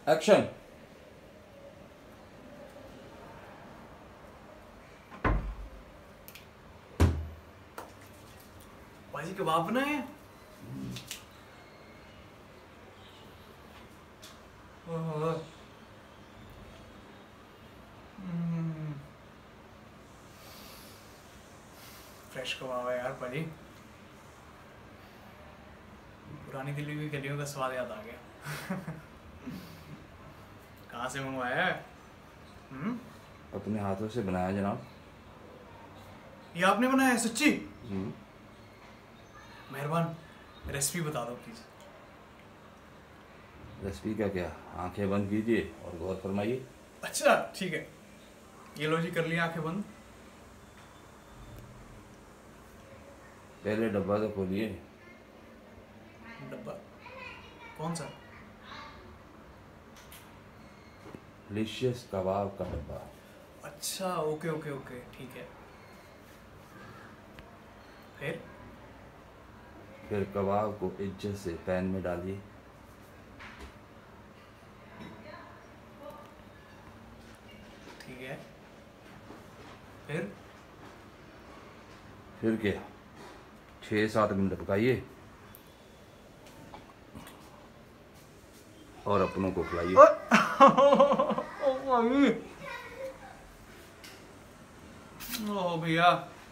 Action. भाजी कबाब बनाए हैं। फ्रेश कबाब है यार भाजी। पुरानी दिल्ली की गलियों का स्वाद याद आ गया। कहाँ से मंगवाया है? अपने हाथों से बनाया जनाब। ये आपने बनाया है सच्ची? जी। मेहरबान, रेसिपी बता दो प्लीज। रेसिपी का क्या, आंखें बंद कीजिए और गौर फरमाइए। अच्छा ठीक है, ये लो जी, कर लिया आंखें बंद। पहले डब्बा तो खोलिए। डब्बा कौन सा? डिलीशियस कबाब का डब्बा। अच्छा ओके ओके ओके ठीक है। फिर कबाब को इज्जत से पैन में डालिए। ठीक है। फिर क्या, 6-7 मिनट पकाइए और अपनों को खिलाइए। ओ भैया